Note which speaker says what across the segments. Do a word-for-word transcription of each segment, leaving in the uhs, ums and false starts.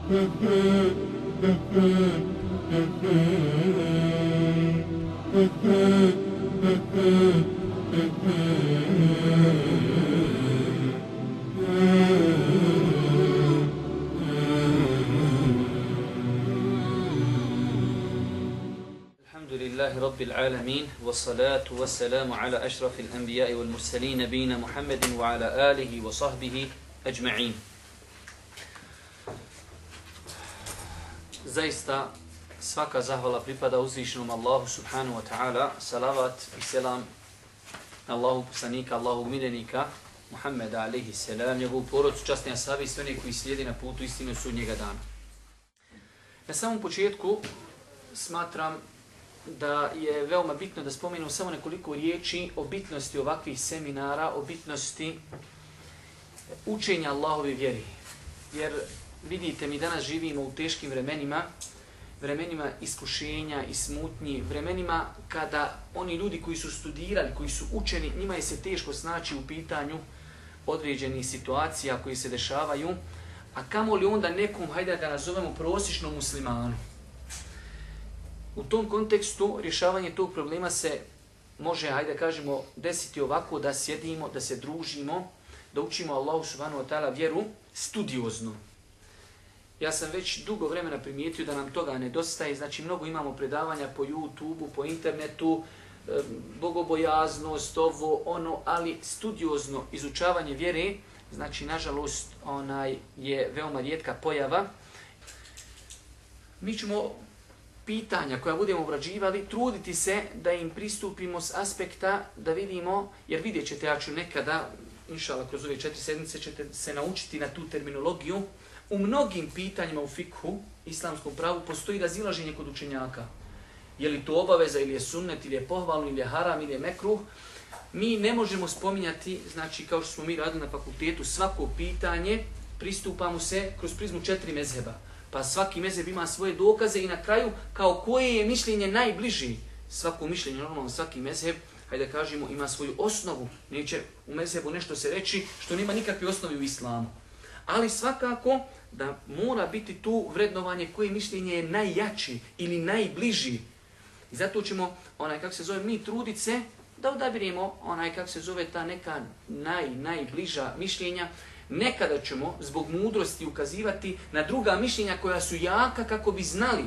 Speaker 1: Alhamdulillahi Rabbil alamin, wassalatu wassalamu ala ašrafil anbijai wal mursalin, nabijina Muhammedin wa ala alihi wa sahbihi ajma'in. Zaista svaka zahvala pripada uzvišenom Allahu subhanahu wa ta'ala, salavat i selam Allahu poslanika, Allahu miljenika, Muhammeda alaihi selam, njegovu porodcu, časni ashabi i sve one koji slijedi na putu istinu sudnjega dana. Na samom početku smatram da je veoma bitno da spomenu samo nekoliko riječi o bitnosti ovakvih seminara, o bitnosti učenja Allahove vjeri. Jer vidite, mi danas živimo u teškim vremenima, vremenima iskušenja i smutnji, vremenima kada oni ljudi koji su studirali, koji su učeni, njima je se teško snaći u pitanju određenih situacija koji se dešavaju, a kamoli onda nekom, hajde da ga nazovemo prosječnom muslimanu. U tom kontekstu rješavanje tog problema se može, hajde da kažemo, desiti ovako da sjedimo, da se družimo, da učimo Allahu subhanahu wa ta'ala vjeru studiozno. Ja sam već dugo vremena primijetio da nam toga nedostaje, znači mnogo imamo predavanja po YouTubeu, po internetu, bogobojaznost, ovo, ono, ali studiozno izučavanje vjere, znači nažalost onaj je veoma rijetka pojava. Mi ćemo pitanja koja budemo obrađivali, truditi se da im pristupimo s aspekta da vidimo, jer vidjet ćete, ja ću nekada, inšala, kroz ove četiri sedmice ćete se naučiti na tu terminologiju. U mnogim pitanjima u fikhu, islamskom pravu, postoji razilaženje kod učenjaka. Je li to obaveza, ili je sunnet, ili je pohvalno, ili je haram, ili je mekruh. Mi ne možemo spominjati, znači kao što smo mi radili na fakultetu, svako pitanje pristupamo se kroz prizmu četiri mezheba. Pa svaki mezheb ima svoje dokaze i na kraju kao koje je mišljenje najbliži. Svako mišljenje, normalno svaki mezheb, hajde da kažemo, ima svoju osnovu. Neće u mezhebu nešto se reći što nema nikakve osnovi u islamu. Ali svakako da mora biti tu vrednovanje koje mišljenje je najjači ili najbliži. I zato ćemo, onaj kako se zove, mi trudit se da odabiremo onaj kako se zove ta neka naj, najbliža mišljenja. Nekada ćemo zbog mudrosti ukazivati na druga mišljenja koja su jaka kako bi znali.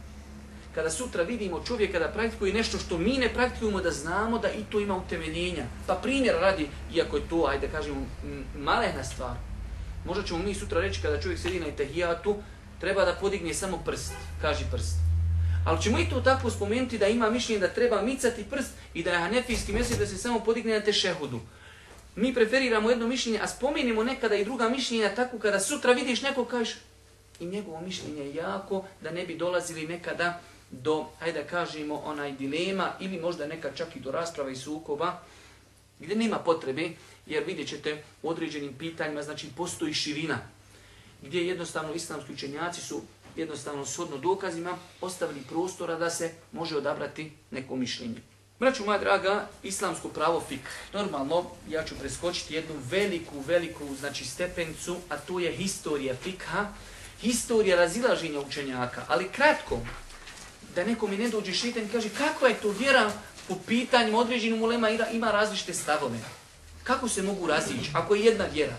Speaker 1: Kada sutra vidimo čovjeka da praktikuje nešto što mi ne praktikujemo, da znamo da i to ima utemeljenja. Pa primjer radi, iako je to, ajde kažemo, malehna stvar. Možda ćemo mi sutra reći kada čovjek sedi na etahijatu, treba da podigne samo prst, kaži prst. Ali ćemo i to tako spomenuti da ima mišljenje da treba micati prst i da je hanefijski mezheb da se samo podigne na tešehudu. Mi preferiramo jedno mišljenje, a spomenimo nekada i druga mišljenja tako kada sutra vidiš nekog kažeš i njegovo mišljenje je jako, da ne bi dolazili nekada do, hajde da kažemo, onaj dilema ili možda nekad čak i do rasprava i sukoba gdje nema potrebe, jer vidjet ćete u određenim pitanjima, znači postoji širina gdje jednostavno islamski učenjaci su jednostavno shodno dokazima ostavili prostora da se može odabrati neko mišljenje. Braćo moja draga, islamsko pravo fik. Normalno, ja ću preskočiti jednu veliku, veliku znači stepenicu, a to je historija fikha, historija razilaženja učenjaka. Ali kratko, da neko mi ne dođe šeitan i kaže kakva je to vjera po pitanjima određenim ulema ima različite stavove. Kako se mogu razići ako je jedna vjera?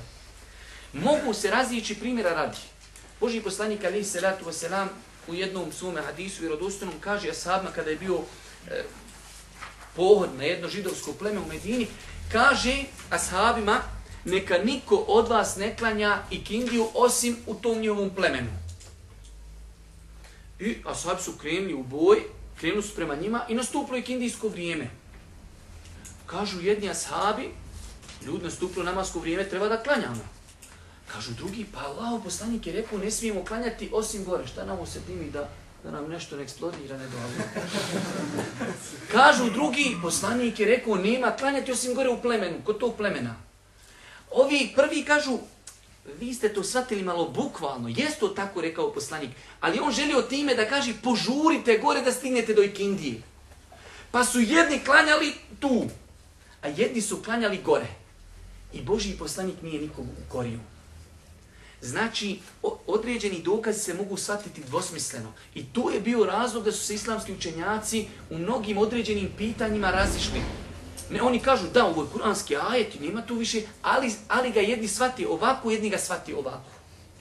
Speaker 1: Mogu se razići primjera radi. Božji poslanik alejhi selatu vesselam u jednom svome hadisu vjerodostojnom kaže ashabima kada je bio e, pohod na jedno židovsko pleme u Medini, kaže ashabima neka niko od vas ne klanja ikindiju osim u tom njihovom plemenu. I ashabi su krenuli u boj, krenuli su prema njima i nastupilo ikindijsko vrijeme. Kažu jedni ashabi, ljudi nastupilo namasko vrijeme, treba da klanjamo. Kažu drugi, pa Allahov poslanik je rekao ne smijemo klanjati osim gore. Šta nam se dimi da, da nam nešto ne eksplodira, ne do Allah. Kažu drugi, poslanik je rekao nema klanjati osim gore u plemenu, kod tog plemena. Ovi prvi kažu, vi ste to shvatili malo bukvalno, jest to tako rekao poslanik, ali on želio time da kaže požurite gore da stignete do ikindije. Pa su jedni klanjali tu, a jedni su klanjali gore. I Božji poslanik nije nikom ukorio. Znači, određeni dokazi se mogu shvatiti dvosmisleno. I to je bio razlog da su se islamski učenjaci u mnogim određenim pitanjima razišli. Ne, oni kažu da, ovo je kuranski ajet, nema tu više, ali, ali ga jedni shvati ovako, jedni ga shvati ovako.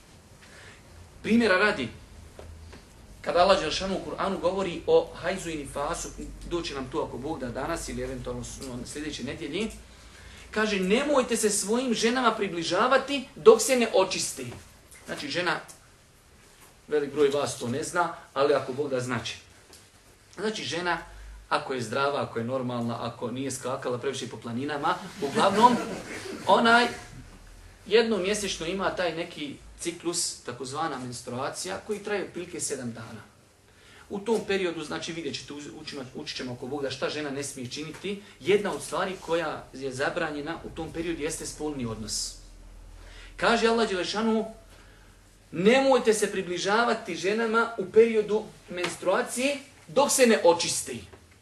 Speaker 1: Primjera radi, kada Allah dželešanu u Kur'anu govori o hajzu i nifasu, doći nam tu ako Bog da danas ili eventualno sljedeće nedjelji, kaže nemojte se svojim ženama približavati dok se ne očiste. Znači žena, velik broj vas to ne zna, ali ako Bog da znači. Znači žena, ako je zdrava, ako je normalna, ako nije skakala previše po planinama, uglavnom onaj jednom mjesečno ima taj neki ciklus, takozvana menstruacija, koji traje otprilike sedam dana. U tom periodu, znači vidjet ćete, učit ćemo oko Boga šta žena ne smije činiti. Jedna od stvari koja je zabranjena u tom periodu jeste spolni odnos. Kaže Allah dželešanu, nemojte se približavati ženama u periodu menstruacije dok se ne očisti.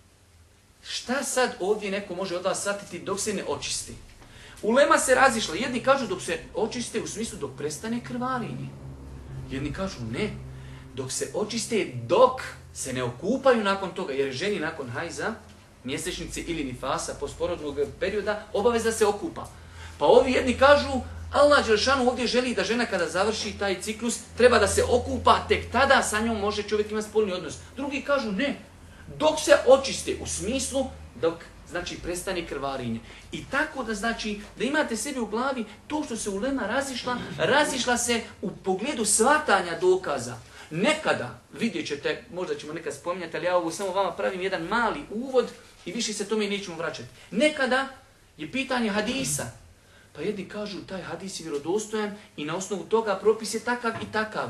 Speaker 1: Šta sad ovdje neko može od vas shvatiti dok se ne očisti? Ulema se razišla. Jedni kažu dok se očiste u smislu dok prestane krvarenje. Jedni kažu ne. Dok se očiste dok se ne okupaju nakon toga. Jer ženi nakon hajza, mjesečnice ili nifasa, posporodnog perioda, obaveza se okupa. Pa ovi jedni kažu Allah dželešanu ovdje želi da žena kada završi taj ciklus treba da se okupa, tek tada sa njom može čovjek imati spolni odnos. Drugi kažu ne. Dok se očiste u smislu dok znači prestane krvarenje. I tako da znači da imate sebi u glavi to što se ulema razišla, razišla se u pogledu shvatanja dokaza. Nekada, vidjet ćete, možda ćemo nekad spominjati, ali ja ovo samo vama pravim jedan mali uvod i više se tome nećemo vraćati. Nekada je pitanje hadisa. Pa jedni kažu taj hadis je vjerodostojan i na osnovu toga propis je takav i takav.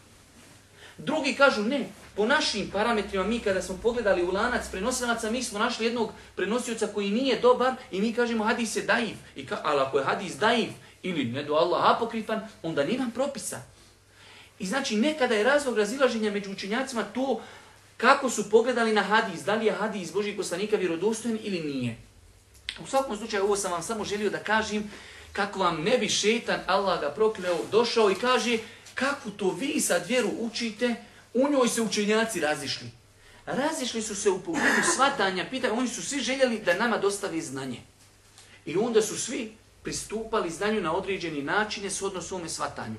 Speaker 1: Drugi kažu ne, po našim parametrima mi kada smo pogledali u lanac prenosilaca, mi smo našli jednog prenosioca koji nije dobar i mi kažemo hadis je daif. I ka, ali ako je hadis daif ili ne do Allah apokrifan, onda nema propisa. I znači nekada je razlog razilaženja među učenjacima to kako su pogledali na hadis, da li je hadis Božjih poslanika vjerodostojan ili nije. U svakom slučaju ovo sam vam samo želio da kažem kako vam ne bi šetan, Allah ga prokleo, došao i kaže kako to vi sad vjeru učite, u njoj se učenjaci razišli. Razišli su se u pogledu shvatanja, pitanja, oni su svi željeli da nama dostavi znanje. I onda su svi pristupali znanju na određeni načine shodno svome shvatanju.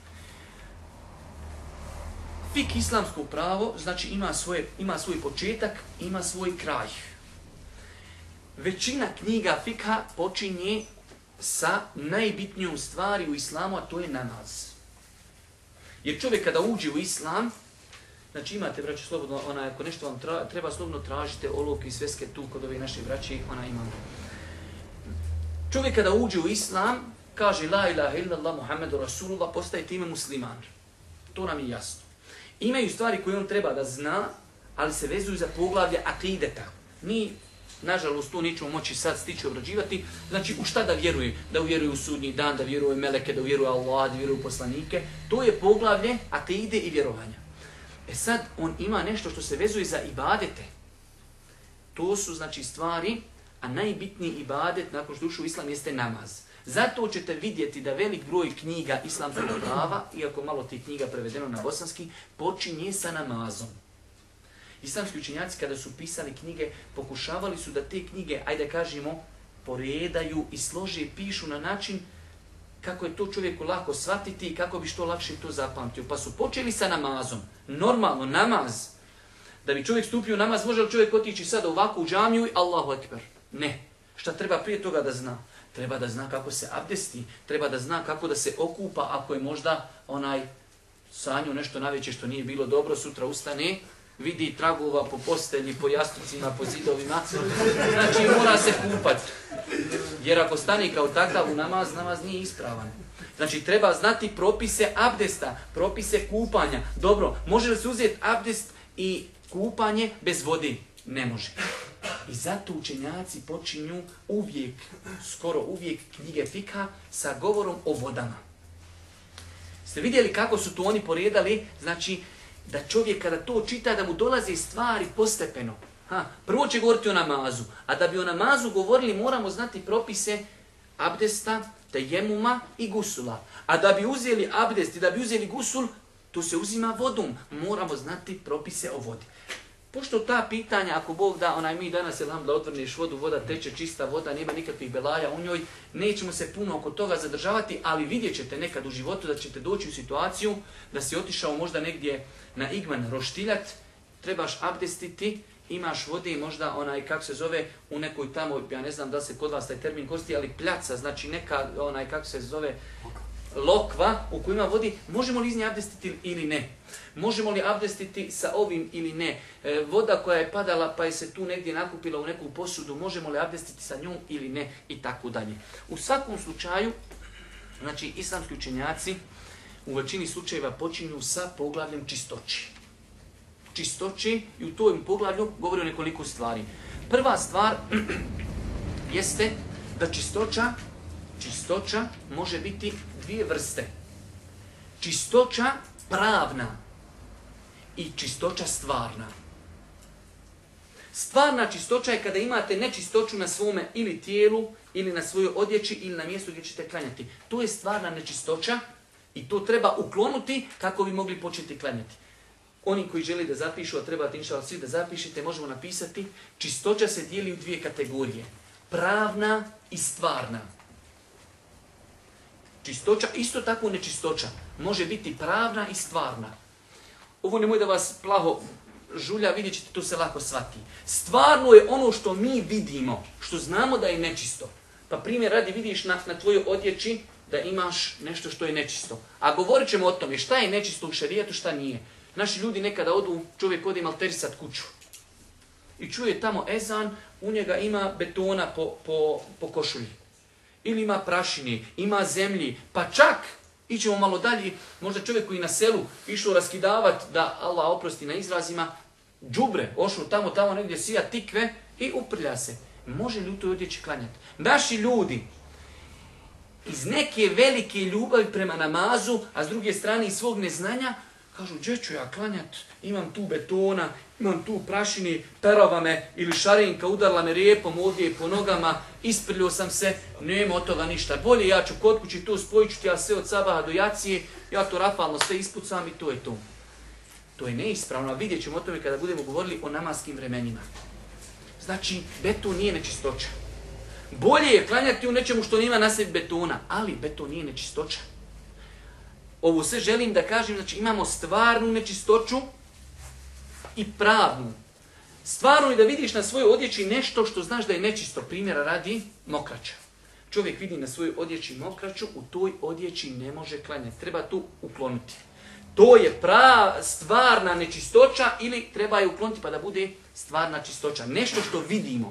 Speaker 1: Fik islamsko pravo, znači ima, svoje, ima svoj početak, ima svoj kraj. Većina knjiga fikha počinje sa najbitnijom stvari u islamu, a to je namaz. Jer čovjek kada uđe u islam, znači imate, braći, slobodno, ona, ako nešto vam tra, treba, slobodno tražite olovke i sveske tu kod ove naše braće, ona ima. Čovjek kada uđe u islam, kaže la ilaha illallah Muhammedu Rasulullah, postaje time musliman. To nam je jasno. Imaju stvari koje on treba da zna, ali se vezuju za poglavlje akideta. Mi, nažalost, to nećemo moći sad stići obrađivati. Znači, u šta da vjeruje? Da vjeruje u sudnji dan, da vjeruje u meleke, da vjeruje Allah, da vjeruje u poslanike. To je poglavlje akide i vjerovanja. E sad, on ima nešto što se vezuje za ibadete. To su, znači, stvari, a najbitniji ibadet nakon što ušao u islam jeste namaz. Zato ćete vidjeti da velik broj knjiga islamskog prava, iako malo tih knjiga prevedeno na bosanski, počinje sa namazom. Islamski učenjaci kada su pisali knjige, pokušavali su da te knjige, ajde kažemo, poredaju i slože i pišu na način kako je to čovjeku lako shvatiti i kako bi što lakše to zapamtio. Pa su počeli sa namazom. Normalno, namaz. Da bi čovjek stupio u namaz, može li čovjek otići sada ovako u džamiju i Allahu ekber? Ne. Šta treba prije toga da zna? Treba da zna kako se abdesti, treba da zna kako da se okupa ako je možda onaj sanju nešto naveće što nije bilo dobro, sutra ustane, vidi tragova po postelji, po jastucima, po zidovima, znači mora se kupati. Jer ako stane kao takav u namaz, namaz nije ispravan. Znači treba znati propise abdesta, propise kupanja. Dobro, može li se uzeti abdest i kupanje bez vode? Ne može. I zato učenjaci počinju uvijek, skoro uvijek knjige fikha sa govorom o vodama. Ste vidjeli kako su to oni poredali? Znači, da čovjek kada to čita, da mu dolaze stvari postepeno. Ha, prvo će govoriti o namazu, a da bi o namazu govorili moramo znati propise abdesta, tejemuma i gusula. A da bi uzeli abdest i da bi uzeli gusul, to se uzima vodom. Moramo znati propise o vodi. Pošto ta pitanja, ako Bog da, onaj mi danas, jelam, da otvrneš vodu, voda teče, čista voda, nema nikakvih belaja u njoj, nećemo se puno oko toga zadržavati, ali vidjet ćete nekad u životu da ćete doći u situaciju da si otišao možda negdje na igman roštiljat, trebaš abdestiti, imaš vode i možda onaj, kako se zove, u nekoj tamo, ja ne znam da se kod vas taj termin koristi, ali pljaca, znači neka, onaj, kako se zove, lokva u kojoj ima vodi, možemo li iz nje abdestiti ili ne? Možemo li abdestiti sa ovim ili ne? E, voda koja je padala pa je se tu negdje nakupila u neku posudu, možemo li abdestiti sa njom ili ne? I tako dalje. U svakom slučaju, znači islamski učenjaci u većini slučajeva počinju sa poglavljem čistoći. Čistoći i u tom poglavlju govori o nekoliko stvari. Prva stvar jeste da čistoća, čistoća može biti dvije vrste. Čistoća pravna i čistoća stvarna. Stvarna čistoća je kada imate nečistoću na svome ili tijelu, ili na svojoj odjeći, ili na mjestu gdje ćete klanjati. To je stvarna nečistoća i to treba uklonuti kako bi mogli početi klanjati. Oni koji žele da zapišu, a trebate inšallah svi da zapišete, možemo napisati, čistoća se dijeli u dvije kategorije. Pravna i stvarna. Čistoća, isto tako nečistoća, može biti pravna i stvarna. Ovo nemoj da vas plaho žulja, vidjet ćete, to se lako shvati. Stvarno je ono što mi vidimo, što znamo da je nečisto. Pa primjer radi, vidiš na, na tvojoj odjeći da imaš nešto što je nečisto. A govorit ćemo o tome šta je nečisto u šerijetu, šta nije. Naši ljudi nekada odu, čovjek ode malterisat kuću. I čuje tamo ezan, u njega ima betona po, po, po košulji. Ili ima prašine, ima zemlji, pa čak, ićemo malo dalje, možda čovjek koji na selu išao raskidavat, da Allah oprosti na izrazima, džubre, ošao tamo, tamo negdje sija tikve i uprlja se. Može li u toj odjeći klanjati? Naši ljudi, iz neke velike ljubavi prema namazu, a s druge strane iz svog neznanja, kažu, gdje ću ja klanjat, imam tu betona, imam tu prašine, perova me ili šarenka udarla me rijepom ovdje po nogama, isprljio sam se, nema od toga ništa. Bolje ja ću kod kući to spojit ću ti ja sve od sabaha do jacije, ja to rafalno sve ispucam i to je to. To je neispravno, a vidjet ćemo o tome kada budemo govorili o namaskim vremenima. Znači, beton nije nečistoća. Bolje je klanjati u nečemu što nema na sebi betona, ali beton nije nečistoća. Ovo sve želim da kažem, znači imamo stvarnu nečistoću i pravnu. Stvarno je da vidiš na svojoj odjeći nešto što znaš da je nečisto. Primjera radi mokraća. Čovjek vidi na svojoj odjeći mokraću, u toj odjeći ne može klanjati. Treba tu ukloniti. To je prav, stvarna nečistoća ili treba je ukloniti pa da bude stvarna čistoća. Nešto što vidimo.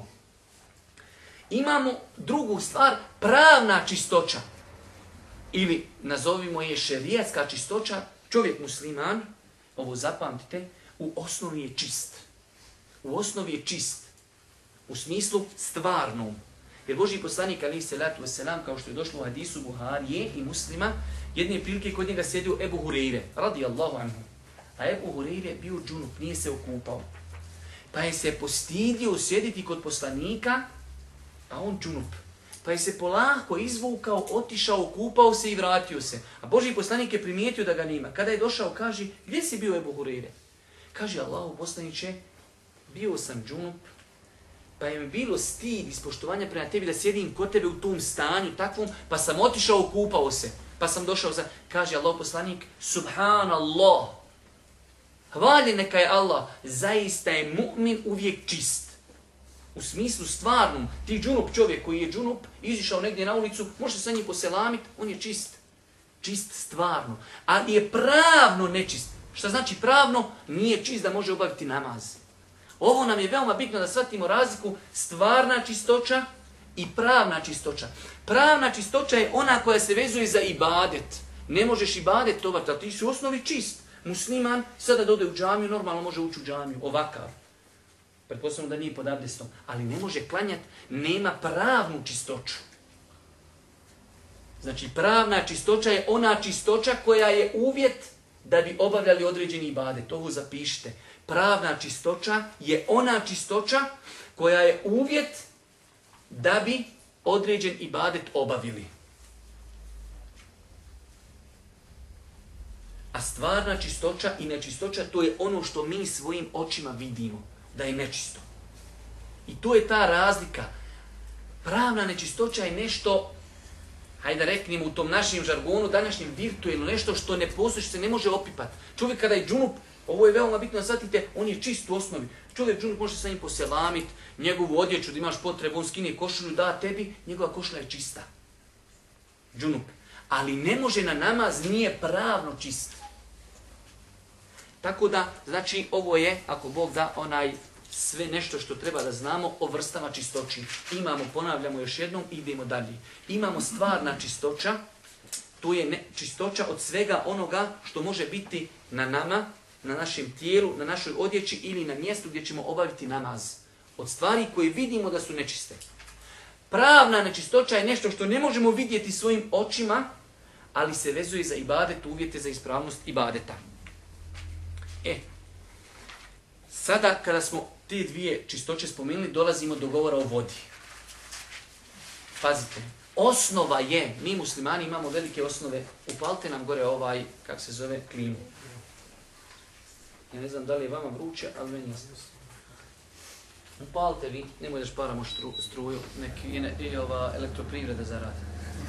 Speaker 1: Imamo drugu stvar, pravna čistoća. Ili nazovimo je šerijatska čistoća. Čovjek musliman, ovo zapamtite, u osnovi je čist. U osnovi je čist. U smislu stvarnom. Jer Božji poslanik alejhi selatu vesselam, kao što je došlo u hadisu Buharije i Muslima, jedne prilike kod njega sjedio Ebu Hureyre, radijallahu anhu. A Ebu Hureyre bio džunup, nije se okupao. Pa je se postidio sjediti kod poslanika, a on džunup. Pa je se polako izvukao, otišao, okupao se i vratio se. A Božji poslanik je primijetio da ga nima. Kada je došao, kaže, gdje si bio Ebu Hureyre? Kaže, Allahu poslaniče, bio sam džunup, pa je mi bilo stid iz poštovanja prema tebi da sjedim kod tebe u tom stanju takvom, pa sam otišao, okupao se. Pa sam došao za... Kaže Allahu poslanik, subhanallah, hvaljen neka je Allah, zaista je mu'min uvijek čist. U smislu stvarnom, ti džunup čovjek koji je džunup, izišao negdje na ulicu, može sa njim poselamit, on je čist. Čist stvarno. Ali je pravno nečist. Šta znači pravno? Nije čist da može obaviti namaz. Ovo nam je veoma bitno da shvatimo razliku stvarna čistoća i pravna čistoća. Pravna čistoća je ona koja se vezuje za ibadet. Ne možeš ibadet obaviti, a ti si u osnovi čist. Musliman sada da ode u džamiju, normalno može ući u džamiju, ovakav. Pretpostavljamo da nije pod abdestom, ali ne može klanjati, nema pravnu čistoću. Znači pravna čistoća je ona čistoća koja je uvjet da bi obavljali određeni ibadet. Ovo zapišite. Pravna čistoća je ona čistoća koja je uvjet da bi određen ibadet obavili. A stvarna čistoća i nečistoća, to je ono što mi svojim očima vidimo, da je nečisto. I to je ta razlika. Pravna nečistoća je nešto, hajde da reknemo u tom našem žargonu, današnjem virtuelno, nešto što ne postoji, što se ne može opipati. Čovjek kada je džunup, ovo je veoma bitno da shvatite, on je čist u osnovi. Čovjek džunup može sa njim poselamit, njegovu odjeću da imaš potrebu, on skine košulju, da tebi, njegova košulja je čista. Džunup. Ali ne može na namaz, nije pravno čist. Tako da, znači, ovo je, ako Bog da, onaj sve nešto što treba da znamo o vrstama čistoći. Imamo, ponavljamo još jednom, idemo dalje. Imamo stvarna čistoća, to je ne, čistoća od svega onoga što može biti na nama, na našem tijelu, na našoj odjeći ili na mjestu gdje ćemo obaviti namaz. Od stvari koje vidimo da su nečiste. Pravna nečistoća je nešto što ne možemo vidjeti svojim očima, ali se vezuje za ibadet, uvjete za ispravnost ibadeta. E, sada kada smo te dvije čistoće spomenuli, dolazimo do govora o vodi. Pazite, osnova je, mi muslimani imamo velike osnove, upalite nam gore ovaj, kako se zove, klimu. Ja ne znam da li je vama vruće, ali meni je. Upalite vi, nemoj da šparamo štru, struju, neki ne, i ova elektroprivreda zaradi.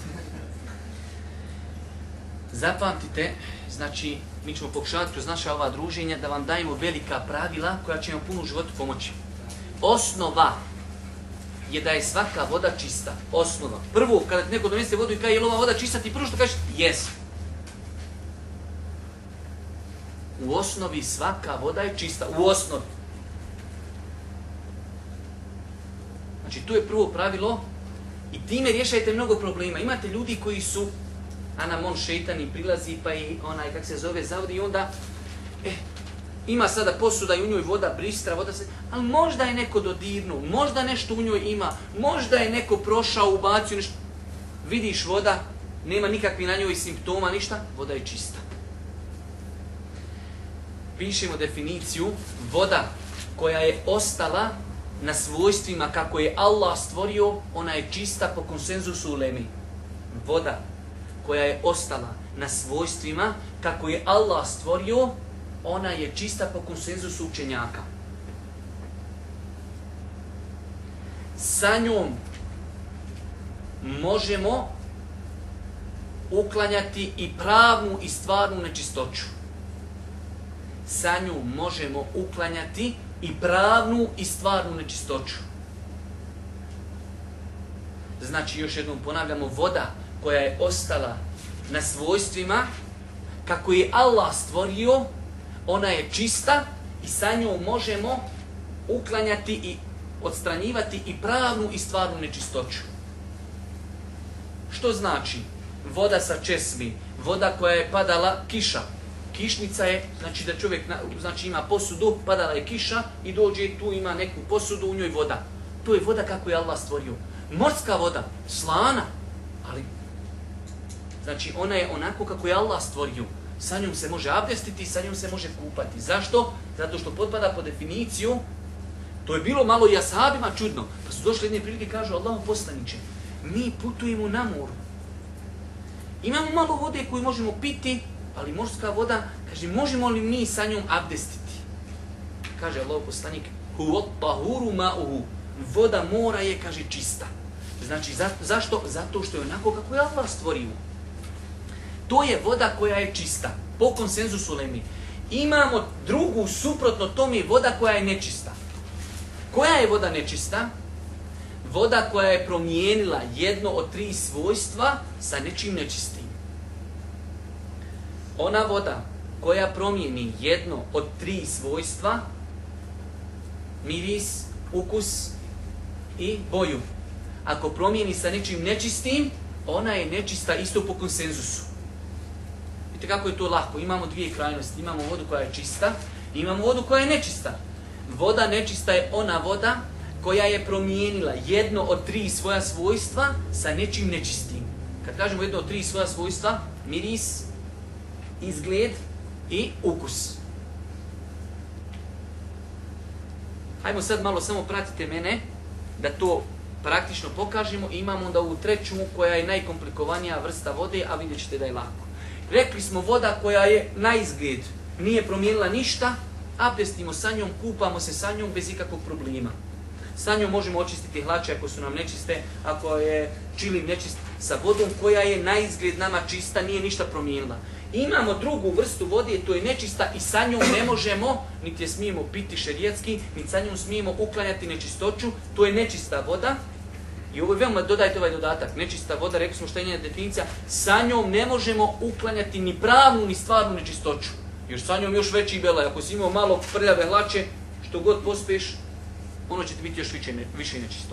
Speaker 1: Zapamtite, znači, mi ćemo pokušati kroz naša ova druženja da vam dajemo velika pravila koja će vam puno u životu pomoći. Osnova je da je svaka voda čista. Osnova. Prvo, kada ti neko donese vodu i kaže je li ova voda čista, ti prvo što kažeš, jes. U osnovi svaka voda je čista. U osnovi. Znači, tu je prvo pravilo i time rješajte mnogo problema. Imate ljudi koji su Anamon šeitan i prilazi pa i onaj, kak se zove, zavodi i onda eh, ima sada posuda i u njoj voda bristra, voda se, ali možda je neko dodirnuo, možda nešto u njoj ima, možda je neko prošao, ubacio nešto. Vidiš voda, nema nikakvih na njoj simptoma, ništa, voda je čista. Pišemo definiciju, voda koja je ostala na svojstvima kako je Allah stvorio, ona je čista po konsenzusu ulemi. Voda koja je ostala na svojstvima kako je Allah stvorio, ona je čista po konsenzusu učenjaka. Sa njom možemo uklanjati i pravnu i stvarnu nečistoću. Sa njom možemo uklanjati i pravnu i stvarnu nečistoću. Znači, još jednom ponavljamo, voda koja je ostala na svojstvima kako je Allah stvorio, ona je čista i sa njom možemo uklanjati i odstranjivati i pravnu i stvarnu nečistoću. Što znači? Voda sa česmi, voda koja je padala, kiša. Kišnica je, znači da čovjek znači ima posudu, padala je kiša i dođe tu ima neku posudu, u njoj voda. To je voda kako je Allah stvorio. Morska voda, slana, ali znači ona je onako kako je Allah stvorio. Sa njom se može abdestiti, sa njom se može kupati. Zašto? Zato što potpada po definiciju. To je bilo malo i ashabima čudno. Pa su došli jedne prilike i kažu, Allahom poslaniče, mi putujemo na moru. Imamo malo vode koju možemo piti, ali morska voda, kaže, možemo li mi sa njom abdestiti? Kaže Allahov poslanik, huwa tahuru ma'uhu. Voda mora je, kaže, čista. Znači, za, zašto? Zato što je onako kako je Allah stvorio. To je voda koja je čista, po konsenzusu ulemi. Imamo drugu, suprotno tome, voda koja je nečista. Koja je voda nečista? Voda koja je promijenila jedno od tri svojstva sa nečim nečistim. Ona voda koja promijeni jedno od tri svojstva, miris, ukus i boju. Ako promijeni sa nečim nečistim, ona je nečista isto po konsenzusu. Vidite kako je to lako. Imamo dvije krajnosti. Imamo vodu koja je čista i imamo vodu koja je nečista. Voda nečista je ona voda koja je promijenila jedno od tri svoja svojstva sa nečim nečistim. Kad kažemo jedno od tri svoja svojstva, miris, izgled i ukus. Hajmo sad malo samo pratite mene da to praktično pokažemo. Imamo onda ovu treću koja je najkomplikovanija vrsta vode, a vidjet ćete da je lako. Rekli smo voda koja je na izgled, nije promijenila ništa, abdestimo sa njom, kupamo se sa njom bez ikakvog problema. Sa njom možemo očistiti hlače ako su nam nečiste, ako je čilim nečist, sa vodom koja je na izgled nama čista, nije ništa promijenila. Imamo drugu vrstu vode, to je nečista i sa njom ne možemo, niti je smijemo piti šerijatski, niti sa njom smijemo uklanjati nečistoću, to je nečista voda. I ovo je veoma, dodajte ovaj dodatak, nečista voda, rekli smo šta je njena definicija, sa njom ne možemo uklanjati ni pravnu ni stvarnu nečistoću. Jer sa njom još veći belaj, ako si imao malo prljave hlače, što god pospiješ, ono će ti biti još više, više nečisto.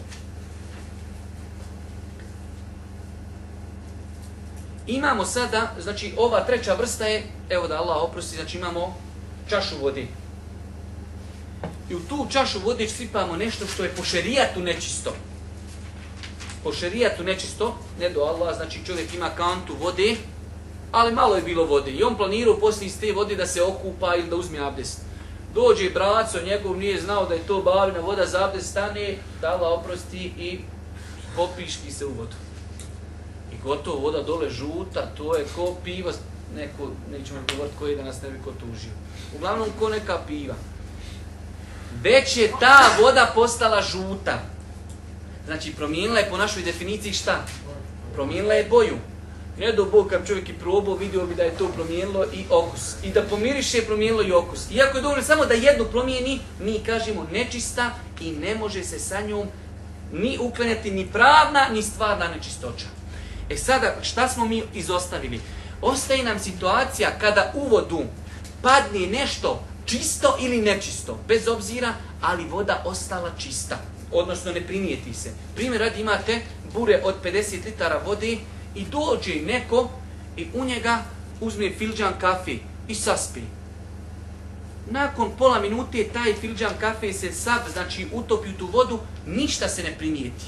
Speaker 1: Imamo sada, znači ova treća vrsta je, evo da Allah oprosti, znači imamo čašu vode. I u tu čašu vode sipamo nešto što je po šerijatu nečisto. Po šerijatu nečisto, ne do Allah, znači čovjek ima kantu vode, ali malo je bilo vode. I on planirao poslije iz te vode da se okupa ili da uzme abdest. Dođe braco, njegov nije znao da je to babina voda za abdest, stane, da Allah oprosti i popiški se u vodu. I gotovo, voda dole žuta, to je ko piva, neko, nećemo govoriti koji da nas ne bi ko tužio. Uglavnom ko neka piva. Već je ta voda postala žuta. Znači promijenila je po našoj definiciji šta? Promijenila je boju. Ne do Bog kad čovjek je probao, vidio bi da je to promijenilo i okus. I da pomiriše je promijenilo i okus. Iako je dovoljno samo da jednu promijeni, mi kažemo nečista i ne može se sa njom ni uklanjati ni pravna ni stvarna nečistoća. E sada, šta smo mi izostavili? Ostaje nam situacija kada u vodu padne nešto čisto ili nečisto, bez obzira, ali voda ostala čista. Odnosno ne primijeti se. Primjer radi, imate bure od pedeset litara vode i dođe neko i u njega uzme filđan kafe i saspi. Nakon pola minute taj filđan kafe se sav, znači utopi u tu vodu, ništa se ne primijeti.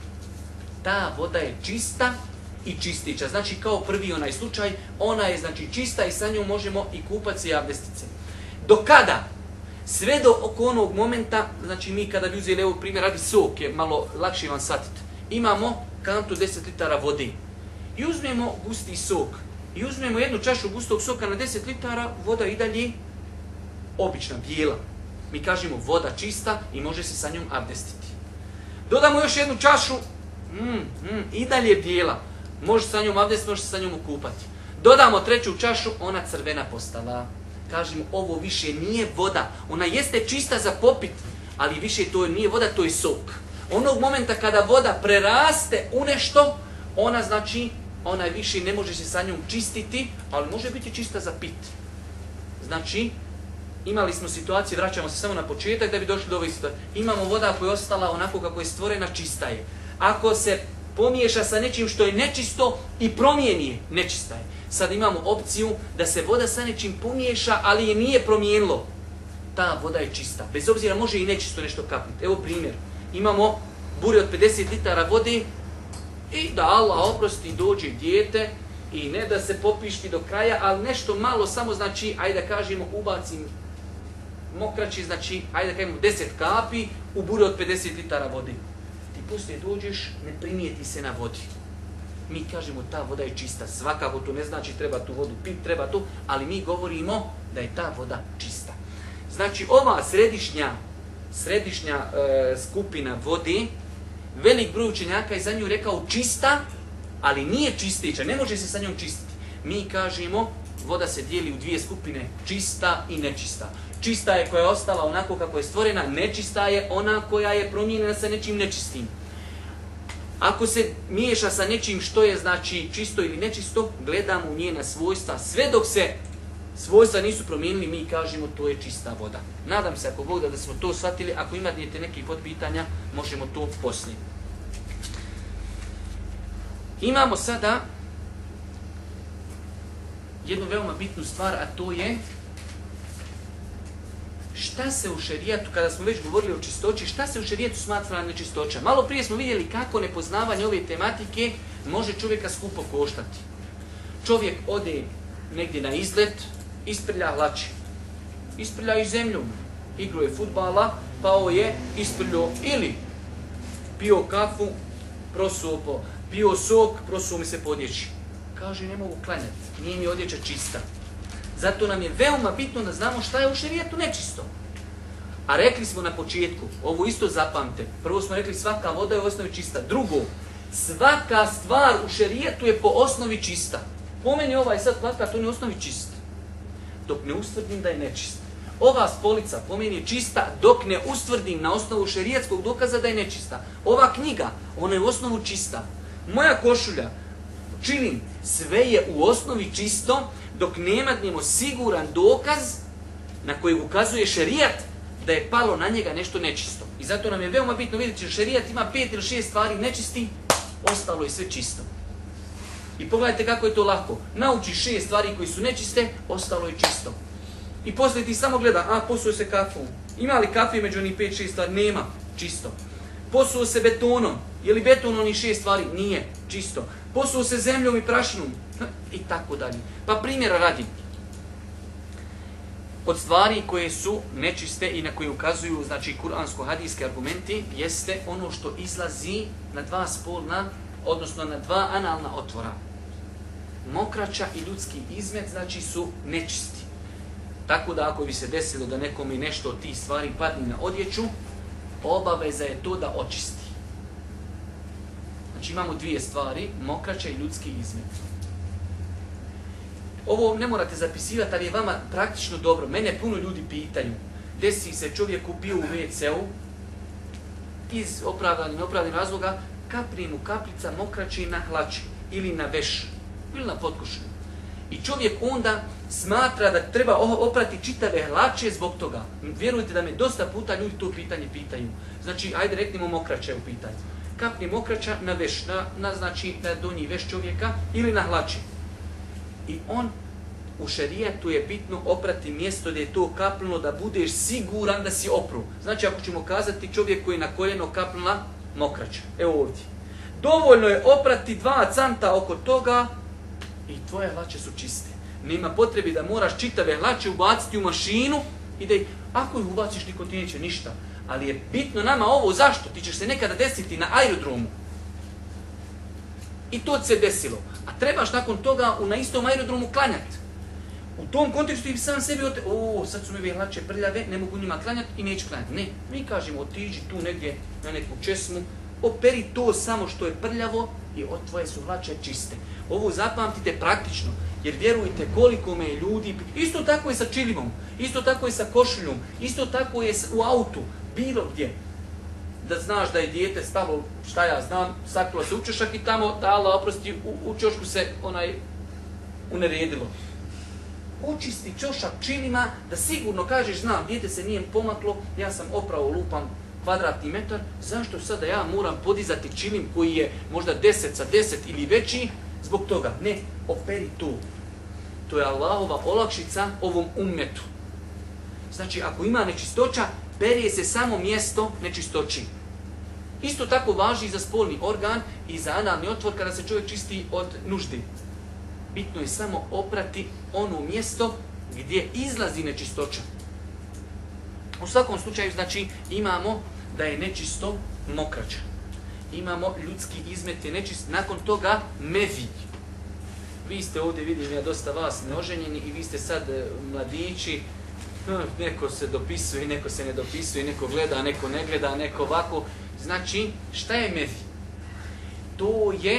Speaker 1: Ta voda je čista i čistića. Znači kao prvi onaj slučaj, ona je znači čista i sa njom možemo i kupat se i abdestit se. Do kada? Sve do oko onog momenta, znači mi kada bi uzeli evo primjer, radi sok, je malo lakše vam shvatiti. Imamo kantu deset litara vode i uzmemo gusti sok i uzmemo jednu čašu gustog soka na deset litara, voda i dalje obična, bijela. Mi kažemo voda čista i može se sa njom abdestiti. Dodamo još jednu čašu, mm, mm, i dalje bijela. Može sa njom abdestiti, može se sa njom okupati. Dodamo treću čašu, ona crvena postala. Kažemo, ovo više nije voda. Ona jeste čista za popit, ali više to nije voda, to je sok. Onog momenta kada voda preraste u nešto, ona znači, ona više ne može se sa njom čistiti, ali može biti čista za pit. Znači, imali smo situacije, vraćamo se samo na početak da bi došli do ove situacije. Imamo voda koja je ostala onako kako je stvorena, čista je. Ako se pomiješa sa nečim što je nečisto i promijeni, nečista je. Sad imamo opciju da se voda sa nečim pomiješa, ali je nije promijenilo. Ta voda je čista. Bez obzira može i nečisto nešto kapnuti. Evo primjer. Imamo bure od pedeset litara vode i da Allah oprosti dođe dijete i ne da se popišti do kraja, ali nešto malo samo znači, ajde da kažemo, ubacim mokraći, znači, ajde da kažemo deset kapi u bure od pedeset litara vode. Ti poslije dođeš, ne primijeti se na vodi. Mi kažemo ta voda je čista, svakako to ne znači treba tu vodu piti, treba to, ali mi govorimo da je ta voda čista. Znači ova središnja, središnja e, skupina vode, velik broj učenjaka je za nju rekao čista, ali nije čistića, ne može se sa njom čistiti. Mi kažemo voda se dijeli u dvije skupine, čista i nečista. Čista je koja je ostala onako kako je stvorena, nečista je ona koja je promijenjena sa nečim nečistim. Ako se miješa sa nečim što je znači čisto ili nečisto, gledamo u njena svojstva. Sve dok se svojstva nisu promijenili, mi kažemo to je čista voda. Nadam se ako Bog da, da smo to shvatili. Ako imate nekih podpitanja, možemo to poslije. Imamo sada jednu veoma bitnu stvar, a to je šta se u šerijatu, kada smo već govorili o čistoći, šta se u šerijatu smatra nečistoća? Malo prije smo vidjeli kako nepoznavanje ove tematike može čovjeka skupo koštati. Čovjek ode negdje na izlet, isprlja hlače, isprlja i zemlju, igro je fudbala, pao je, isprljao ili pio kafu, prosuo po, pio sok, prosuo mi se podjeći. Kaže, ne mogu klanjati, nije mi odjeća čista. Zato nam je veoma bitno da znamo šta je u šerijetu nečisto. A rekli smo na početku, ovo isto zapamte, prvo smo rekli svaka voda je u osnovi čista. Drugo, svaka stvar u šerijetu je po osnovi čista. Po meni ovaj sad plakat, on je u osnovi čist. Dok ne ustvrdim da je nečist. Ova spolica po meni je čista dok ne ustvrdim na osnovu šerijetskog dokaza da je nečista. Ova knjiga, ona je u osnovu čista. Moja košulja, čilim, sve je u osnovi čisto dok nemadnemo siguran dokaz na koji ukazuje šerijat da je palo na njega nešto nečisto. I zato nam je veoma bitno vidjeti da šerijat ima pet ili šest stvari nečisti, ostalo je sve čisto. I pogledajte kako je to lako. Nauči šest stvari koji su nečiste, ostalo je čisto. I poslije ti samo gleda, a posuo se kafom. Ima li kafe među onih pet šest stvari? Nema. Čisto. Posuo se betonom. Je li beton onih šest stvari? Nije. Čisto. Posuo se zemljom i prašinom. I tako dalje. Pa primjera radi. Od stvari koje su nečiste i na koje ukazuju, znači, kuransko-hadijski argumenti, jeste ono što izlazi na dva spolna, odnosno na dva analna otvora. Mokraća i ljudski izmet, znači, su nečisti. Tako da ako bi se desilo da nekome nešto od tih stvari padne na odjeću, obaveza je to da očisti. Znači imamo dvije stvari, mokraća i ljudski izmet. Ovo ne morate zapisivati, ali je vama praktično dobro. Mene puno ljudi pitaju, desi se čovjek bio u ve ce u, iz opravdanih, neopravdanih razloga, kapri mu kaplica mokraće na hlači, ili na veš, ili na potkošinu. I čovjek onda smatra da treba oprati čitave hlače zbog toga. Vjerujte da me dosta puta ljudi to pitanje pitaju. Znači, ajde reknimo mokraća je u pitanju. Kapni mokraća na veš, na, na, znači, na donji veš čovjeka ili na hlači. I on u šerijetu je bitno oprati mjesto gdje je to kapnulo da budeš siguran da si opru. Znači, ako ćemo kazati čovjek koji je na koljeno kapnula mokraća. Evo ovdje. Dovoljno je oprati dva canta oko toga i tvoje hlače su čiste. Nema potrebi da moraš čitave hlače ubaciti u mašinu i da ih, ako ih ubaciš, niko ti neće ništa. Ali je bitno nama ovo, zašto? Ti ćeš se nekada desiti na aerodromu. I to se desilo. A trebaš nakon toga u, na istom aerodromu klanjati. U tom kontekstu i sam sebi ote... O, sad su mi ove hlače prljave, ne mogu njima klanjati i neću klanjati. Ne, mi kažemo, otiđi tu negdje na neku česmu, operi to samo što je prljavo i od tvoje su hlače čiste. Ovo zapamtite praktično, jer vjerujte koliko me je ljudi... Isto tako je sa čilimom, isto tako je sa košuljom, isto tako je u autu, bilo gdje. Da znaš da je dijete stalo, šta ja znam, sakrilo se u čošak i tamo, da Allah oprosti, u, u čošku se onaj uneredilo. Očisti čošak čilima, da sigurno kažeš, znam, dijete se nije pomaklo, ja sam opravo lupam kvadratni metar, zašto sada ja moram podizati čilim koji je možda deset sa deset ili veći, zbog toga. Ne, operi tu. To je Allahova olakšica ovom ummetu. Znači, ako ima nečistoća, perije se samo mjesto nečistoći. Isto tako važi i za spolni organ i za analni otvor kada se čovjek čisti od nuždi. Bitno je samo oprati ono mjesto gdje izlazi nečistoća. U svakom slučaju, znači, imamo da je nečisto mokraća. Imamo ljudski izmet je nečist. Nakon toga mevi. Vi ste ovdje, vidim ja dosta vas neoženjeni i vi ste sad mladići. Neko se dopisuje, neko se ne dopisuje, neko gleda, neko ne gleda, neko ovako. Znači, šta je mevi? To je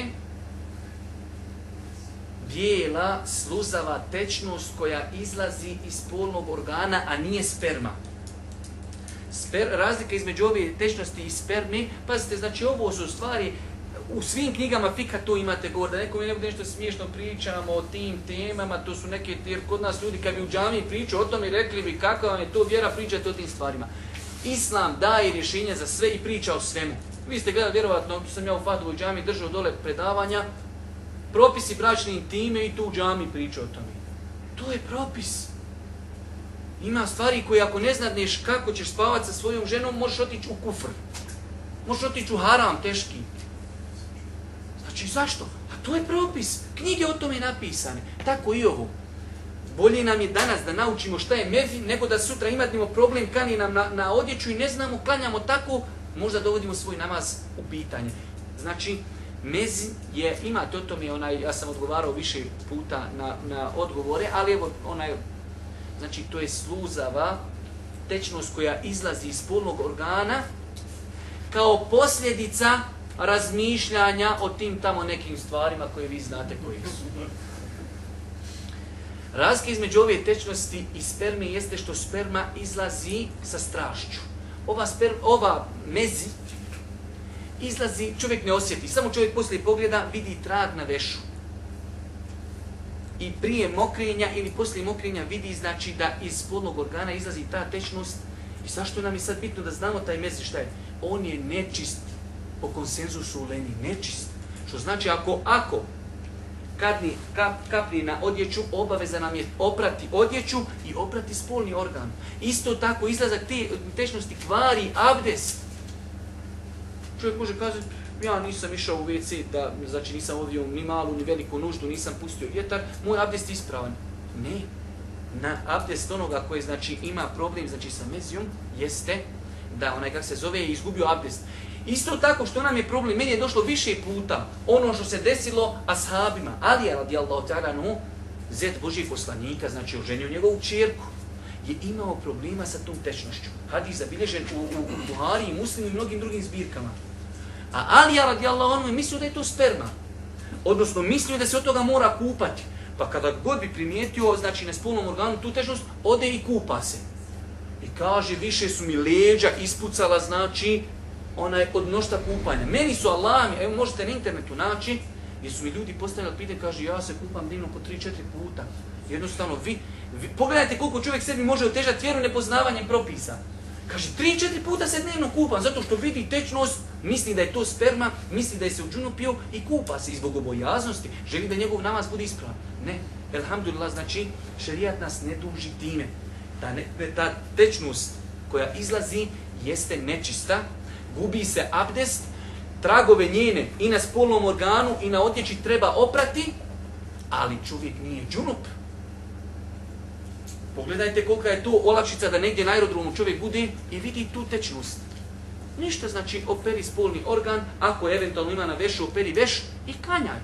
Speaker 1: bijela, sluzava tečnost koja izlazi iz spolnog organa, a nije sperma. Sper, razlika između ove tečnosti i spermi, pazite, znači ovo su stvari, u svim knjigama fika to imate govor, da nekom ne bude nešto smiješno pričamo o tim temama, to su neke, jer kod nas ljudi kad bi u džamiji pričao o tome i rekli bi kakva vam je to vjera, pričate o tim stvarima. Islam daje rješenje za sve i priča o svemu. Vi ste gledali, vjerovatno, sam ja u Fatovoj džamiji držao dole predavanja, propisi bračne intime i tu u džamiji priča o tome. To je propis. Ima stvari koje ako ne znadneš kako ćeš spavati sa svojom ženom, možeš otići u kufr. Možeš otići u haram, teški. Znači zašto? A to je propis. Knjige o tome napisane. Tako i ovo. Bolje nam je danas da naučimo šta je mezi, nego da sutra imatimo problem, kani nam na, na odjeću i ne znamo, klanjamo tako, možda dovodimo svoj namaz u pitanje. Znači, Mez je, imate o tome, onaj, ja sam odgovarao više puta na, na odgovore, ali evo, onaj, znači to je sluzava, tečnost koja izlazi iz spolnog organa kao posljedica razmišljanja o tim tamo nekim stvarima koje vi znate koji su. Razlika između ove tečnosti i sperme jeste što sperma izlazi sa strašću. Ova, sperm, ova mezi izlazi, čovjek ne osjeti, samo čovjek poslije pogleda vidi trag na vešu. I prije mokrenja ili poslije mokrenja vidi znači da iz spolnog organa izlazi ta tečnost. I zašto nam je sad bitno da znamo taj mezi šta je? On je nečist po konsenzusu u Leni, nečist. Što znači ako, ako kadni, kap, kapni na odjeću, obaveza nam je oprati odjeću i oprati spolni organ. Isto tako izlazak te tečnosti kvari abdest. Čovjek može kazati, ja nisam išao u ve ce, da, znači nisam ovdje ni malu ni veliku nuždu, nisam pustio vjetar, moj abdest je ispravan. Ne, na abdest onoga koji znači ima problem znači sa mezijom jeste da onaj kak se zove je izgubio abdest. Isto tako što nam je problem, meni je došlo više puta ono što se desilo ashabima. Alija radijallahu ta'ala anhu, zet Božijeg poslanika, znači oženio njegovu ćerku, je imao problema sa tom tečnošću. Hadis zabilježen u, u, u Buhari i Muslimu i mnogim drugim zbirkama. A Alija radijallahu anhu je mislio da je to sperma. Odnosno mislio da se od toga mora kupati. Pa kada god bi primijetio, znači na spolnom organu tu tečnost, ode i kupa se. I kaže, više su mi leđa ispucala, znači, onaj od mnošta kupanja. Meni su Allah, evo možete na internetu naći, gdje su mi ljudi postavili pitanje, kaže, ja se kupam dnevno po tri četiri puta. Jednostavno, vi, vi, pogledajte koliko čovjek sebi može otežati vjeru nepoznavanjem propisa. Kaže, tri četiri puta se dnevno kupam, zato što vidi tečnost, misli da je to sperma, misli da je se u džunu pio i kupa se. I zbog obojaznosti želi da njegov namaz bude ispravan. Ne, elhamdulillah, znači, šerijat nas ne duži time. Ta, ne, ta tečnost koja izlazi jeste nečista, gubi se abdest, tragove njene i na spolnom organu i na odjeći treba oprati, ali čovjek nije džunup. Pogledajte kolika je to olakšica da negdje na aerodromu čovjek bude i vidi tu tečnost. Ništa, znači operi spolni organ, ako eventualno ima na vešu, operi veš i klanjaj.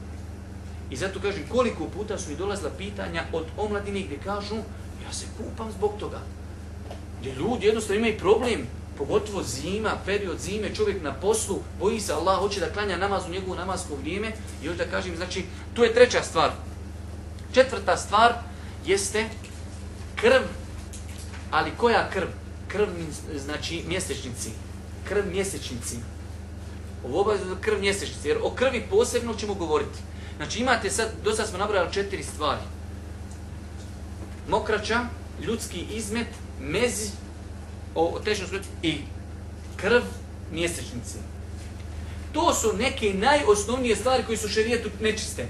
Speaker 1: I zato kažem, koliko puta su mi dolazila pitanja od omladine gdje kažu, ja se kupam zbog toga. Gdje ljudi jednostavno imaju problem, pogotovo zima, period zime, čovjek na poslu, boji se Allah, hoće da klanja namaz u njegovu namazsko vrijeme. I još da kažem, znači, to je treća stvar. Četvrta stvar jeste krv, ali koja krv? Krv, znači, mjesečnici. Krv mjesečnici. Ovo obavezno krv mjesečnici, jer o krvi posebno ćemo govoriti. Znači, imate sad, do sad smo nabrali četiri stvari. Mokraća, ljudski izmet, mezi, o tečnost i krv mjesečnici. To su neke najosnovnije stvari koji su šerijetu nečiste.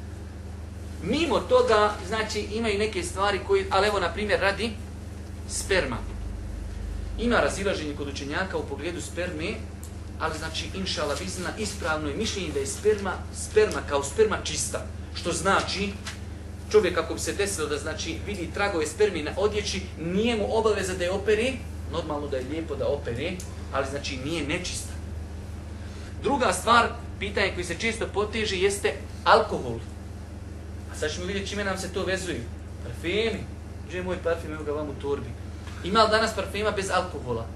Speaker 1: Mimo toga, znači, imaju neke stvari koji, ali evo, na primjer, radi sperma. Ima razilaženje kod učenjaka u pogledu sperme, ali znači, inšala vizna, ispravno je mišljenje da je sperma, sperma kao sperma čista. Što znači, čovjek ako bi se desilo da znači vidi tragove spermi na odjeći, nije mu obaveza da je opere, normalno da je lijepo da opere, ali znači nije nečista. Druga stvar, pitanje koje se često poteže, jeste alkohol. A sad ćemo vidjeti čime nam se to vezuje. Parfemi. Gdje je moj parfem, evo ga vam u torbi. Ima li danas parfema bez alkohola?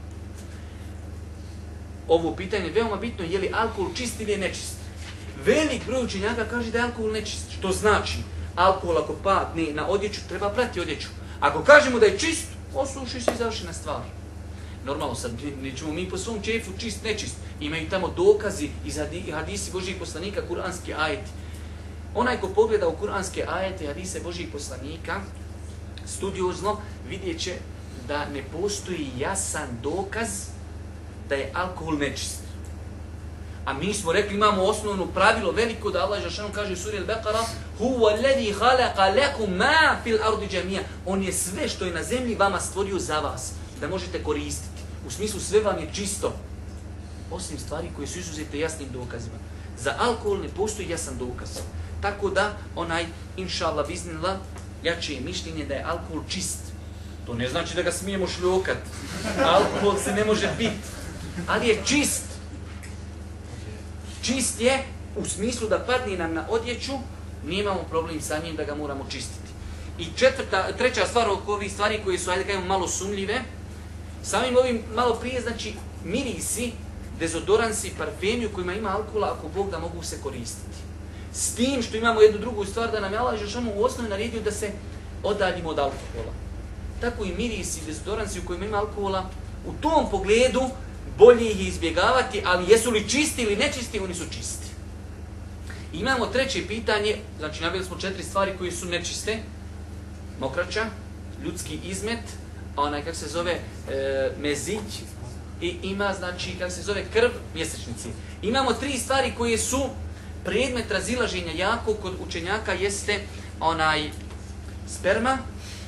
Speaker 1: Ovo pitanje je veoma bitno, je li alkohol čist ili je nečist. Velik broj učenjaka kaže da je alkohol nečist. Što znači? Alkohol ako padne na odjeću, treba prati odjeću. Ako kažemo da je čist, osuši se i završena stvar. Normalno sad, nećemo mi po svom čefu čist, nečist. Imaju tamo dokazi iz hadisi Božijeg poslanika, kuranski ajeti. Onaj ko pogleda u kuranske ajete, hadise Božijeg poslanika, studiozno vidjet će da ne postoji jasan dokaz da je alkohol nečist. A mi smo rekli, imamo osnovno pravilo veliko da Allah dželle kaže u suri Al-Baqara: "Huwa alladhi khalaqa lakum ma fil ardi jami'a." On je sve što je na zemlji vama stvorio za vas, da možete koristiti. U smislu sve vam je čisto. Osim stvari koje su izuzete jasnim dokazima. Za alkohol ne postoji jasan dokaz. Tako da, onaj, inšallah, biznillah, jače je mišljenje da je alkohol čist. To ne znači da ga smijemo šljokat. Alkohol se ne može piti. Ali je čist. čist je u smislu da padne nam na odjeću, nemamo problem sa njim da ga moramo čistiti. I četvrta, treća stvar oko ovih stvari koje su, ajde kažemo, malo sumljive, samim ovim malo prije, znači mirisi, dezodoransi, parfemi u kojima ima alkohola, ako Bog da mogu se koristiti. S tim što imamo jednu drugu stvar, da nam je Allah Žešanu u osnovi naredio da se odaljimo od alkohola. Tako i mirisi, dezodoransi u kojima ima alkohola, u tom pogledu bolje ih izbjegavati, ali jesu li čisti ili nečisti, oni su čisti. Imamo treće pitanje, znači naveli smo četiri stvari koje su nečiste. Mokraća, ljudski izmet, onaj kako se zove e, mezić i ima, znači, kako se zove krv, mjesečnici. Imamo tri stvari koje su predmet razilaženja jako kod učenjaka, jeste onaj sperma,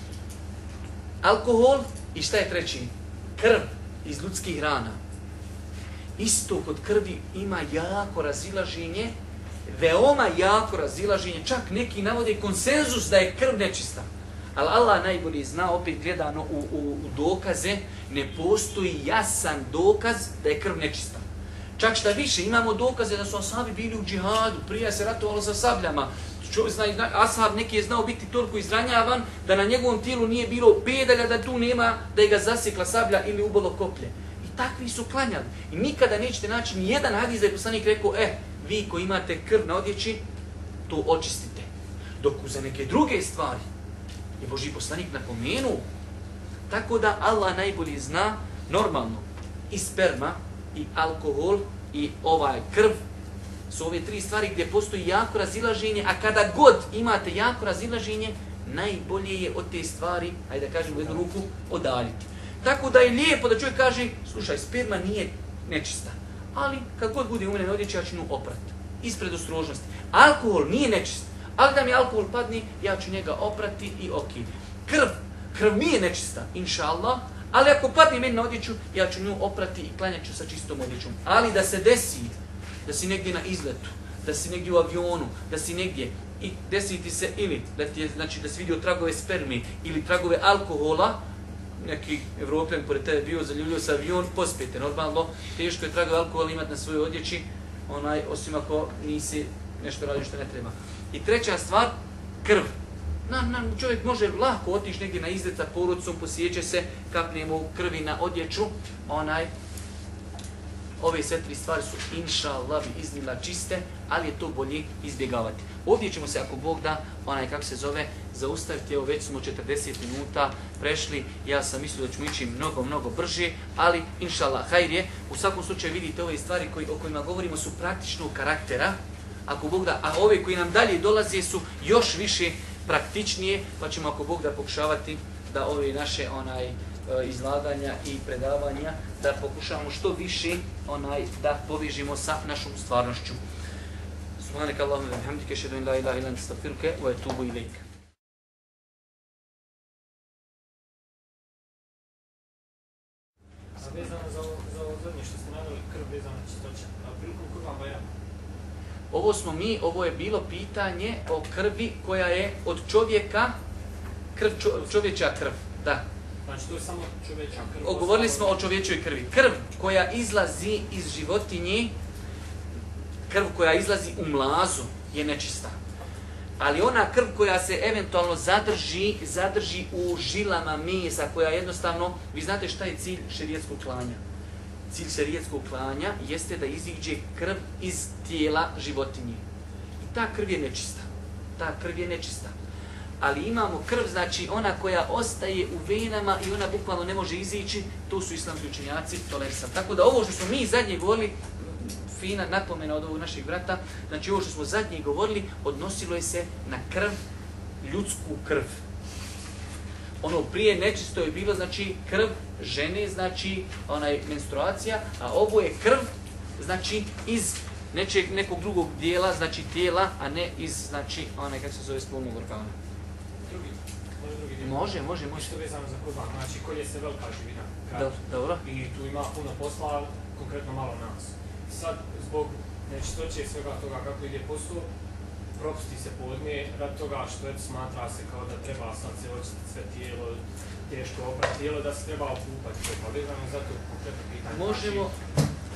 Speaker 1: alkohol i šta je treći? Krv iz ljudskih rana. Isto kod krvi ima jako razilaženje, veoma jako razilaženje, čak neki navode konsenzus da je krv nečista. Ali Allah najbolje zna, opet gledano u, u, u dokaze, ne postoji jasan dokaz da je krv nečista. Čak šta više, imamo dokaze da su ashabi bili u džihadu, prije se ratovalo sa sabljama. Ashab neki je znao biti toliko izranjavan da na njegovom tijelu nije bilo pedalja, da tu nema, da je ga zasekla sablja ili ubolo koplje. I takvi su klanjali. I nikada nećete naći ni jedan hadis da je poslanik rekao, e, vi koji imate krv na odjeći, to očistite. Dok za neke druge stvari je Božji poslanik napomenuo. Tako da Allah najbolje zna, normalno, i sperma, i alkohol, i ovaj krv, su ove tri stvari gdje postoji jako razilaženje, a kada god imate jako razilaženje, najbolje je od te stvari, ajde da kažem u jednu ruku, odaljiti. Tako da je lijepo da čovjek kaže, slušaj, sperma nije nečista, ali kad god bude u mene odjeći, ja ću nju oprati. Ispred ostrožnosti. Alkohol nije nečist, ali da mi alkohol padne, ja ću njega oprati i ok. Krv, krv nije nečista, inša Allah, ali ako padne meni na odjeću, ja ću nju oprati i klanjat ću sa čistom odjećom. Ali da se desi, da si negdje na izletu, da si negdje u avionu, da si negdje i desi ti se ili da ti je, znači da si vidio tragove spermi ili tragove alkohola, neki Evropljan pored tebe bio, zaljubio sa avion, pospijete, normalno, teško je tragove alkohola imati na svojoj odjeći, onaj, osim ako nisi nešto radio što ne treba. I treća stvar, krv. Na, na, čovjek može lako otići negdje na izlet sa porodicom, posjeće se, kapne mu krvi na odjeću, onaj, ove sve tri stvari su inša Allah bi iznimno čiste, ali je to bolje izbjegavati. Ovdje ćemo se, ako Bog da, onaj kako se zove, zaustaviti. Evo već smo četrdeset minuta prešli, ja sam mislio da ćemo ići mnogo, mnogo brže, ali inša Allah, hajr je. U svakom slučaju vidite ove stvari koji, o kojima govorimo su praktičnog karaktera, ako Bog da, a ove koji nam dalje dolaze su još više praktičnije, pa ćemo ako Bog da pokušavati da ove naše onaj izlaganja i predavanja, da pokušamo što više onaj da povežemo sa našom stvarnošću. Subhanaka Allahumma wa bihamdika, ashhadu an la ilaha illa anta, astaghfiruka wa atubu ilayk.
Speaker 2: A vezano za ovo, za ovo zadnje što ste naveli, krv vezana čistoća, a prilikom kurban bajana?
Speaker 1: Ovo smo mi, ovo je bilo pitanje o krvi koja je od čovjeka, krv, čovječja krv, da.
Speaker 2: Znači to je samo čovječja krv?
Speaker 1: O, govorili smo o čovječoj krvi. Krv koja izlazi iz životinje, krv koja izlazi u mlazu je nečista. Ali ona krv koja se eventualno zadrži, zadrži u žilama mesa, koja jednostavno, vi znate šta je cilj šerijetskog klanja? Cilj šerijetskog klanja jeste da iziđe krv iz tijela životinje. I ta krv je nečista. Ta krv je nečista. Ali imamo krv, znači ona koja ostaje u venama i ona bukvalno ne može izići, to su islamski učenjaci tolerisani. Tako da ovo što smo mi zadnje govorili, fina napomena od ovog našeg brata, znači ovo što smo zadnje govorili, odnosilo je se na krv, ljudsku krv. Ono prije nečisto je bilo, znači krv žene, znači onaj menstruacija, a ovo je krv, znači iz nečeg, nekog drugog dijela, znači tijela, a ne iz, znači onaj, kako se zove, spolnog organa.
Speaker 2: Drugi, može drugi dio.
Speaker 1: Može, može, može.
Speaker 2: Što je vezano za kurban, znači kolje se velika živina.
Speaker 1: Do, dobro.
Speaker 2: I tu ima puno posla, konkretno malo nas. Sad, zbog nečistoće svega toga kako ide postup, propusti se podne, rad toga što je, smatra se kao da treba sad se očistiti sve tijelo, teško oprati tijelo, da se treba okupati. Pa vezano za to konkretno pitanje.
Speaker 1: Možemo,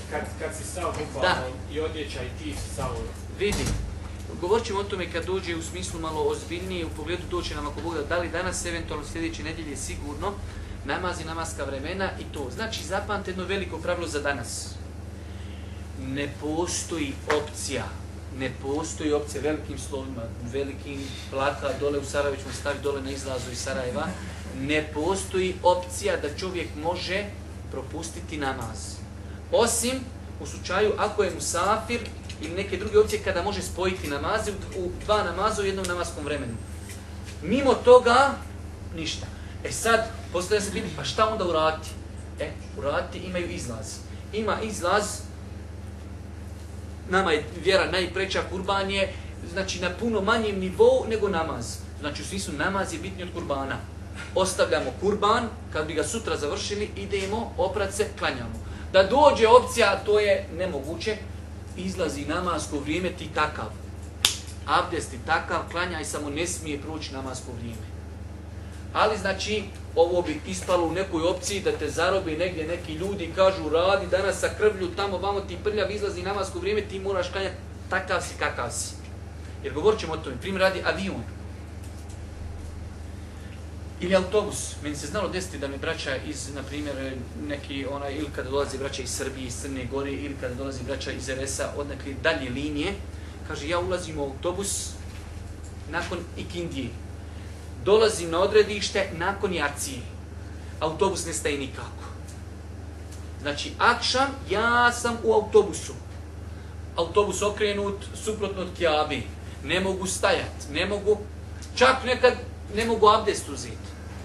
Speaker 2: kad, kad si sav bukvalno i odjeća i ti si sav...
Speaker 1: Vidi, govorit ćemo o tome kad dođe u smislu malo ozbiljnije, u pogledu doće nam ako Bog da, da li danas, eventualno sljedeće nedjelje sigurno, namaz i namaska vremena i to. Znači, zapamte jedno veliko pravilo za danas. Ne postoji opcija, ne postoji opcija velikim slovima, velikim plaka dole u Sarajevu, ćemo staviti dole na izlazu iz Sarajeva, ne postoji opcija da čovjek može propustiti namaz. Osim u slučaju ako je musafir ili neke druge opcije kada može spojiti namaze u dva namaza u jednom namaskom vremenu. Mimo toga, ništa. E sad, postavlja se pitanje, pa šta onda uraditi? E, uraditi imaju izlaz. Ima izlaz, nama je vjera najpreća, kurban je, znači na puno manjem nivou nego namaz. Znači u smislu namaz je bitniji od kurbana. Ostavljamo kurban, kad bi ga sutra završili, idemo, oprat se, klanjamo. Da dođe opcija, to je nemoguće, izlazi namasko vrijeme ti takav. Abdest ti takav, klanjaj, samo ne smije proći namasko vrijeme. Ali znači, ovo bi ispalo u nekoj opciji da te zarobi negdje neki ljudi kažu radi danas sa krvlju, tamo vamo ti prljav, izlazi namasko vrijeme, ti moraš klanjati takav si kakav si. Jer govorit ćemo o tome, primjer radi avion. Ili autobus. Meni se znalo desiti da mi braća iz, na primjer, neki onaj, ili kada dolazi braća iz Srbije, iz Crne Gore, ili kada dolazi braća iz er es a od neke dalje linije, kaže ja ulazim u autobus nakon Ikindije. Dolazim na odredište nakon Jacije. Autobus ne staje nikako. Znači, akšam, ja sam u autobusu. Autobus okrenut suprotno od Kjabi. Ne mogu stajati, ne mogu, čak nekad ne mogu abdest uzeti.